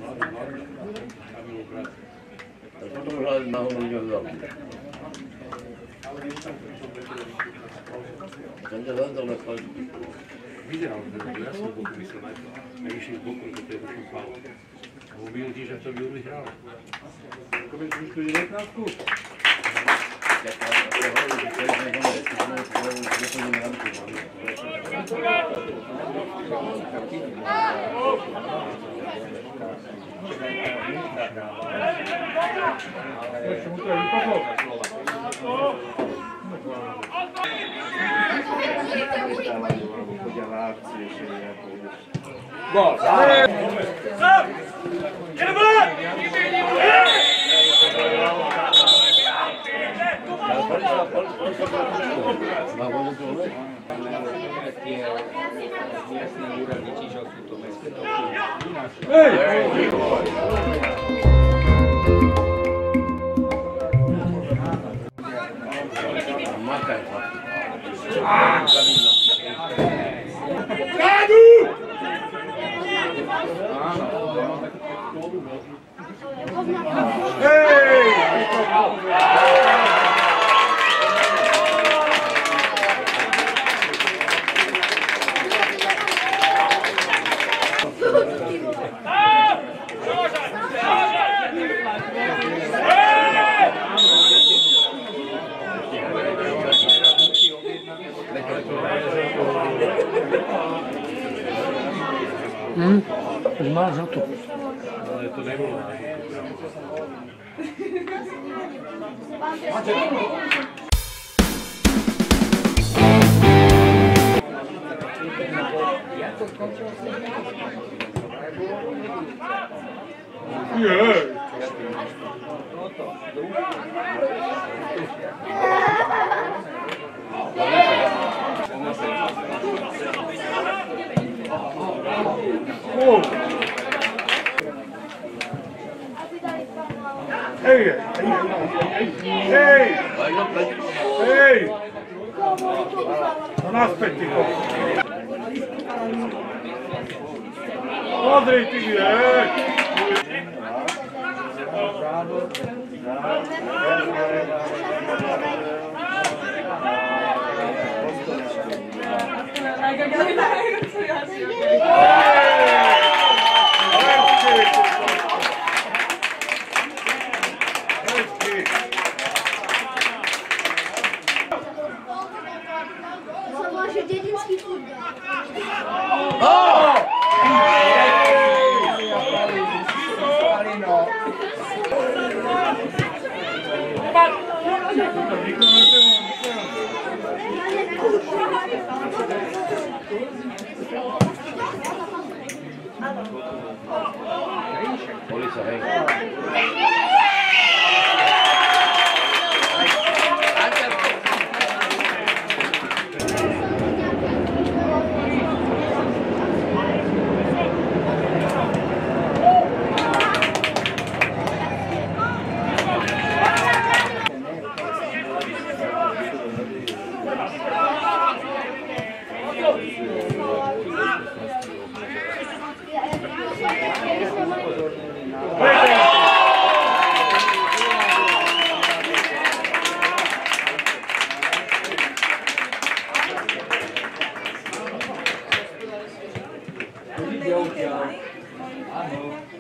Tak potom hľadať na hodnotu veľmi. Ten ťa zase na chladí. Vyzeral, že ja som boku myslel najprv. A išli z boku, že to je duším pál. A on byl tiež, že to by vyhral. Ako by tu išli 19? Gól! Už má za to. Ale to nebolo. Hej! To naspäť, ticho. Pozri, ty, hej! Polica, hej. Áno.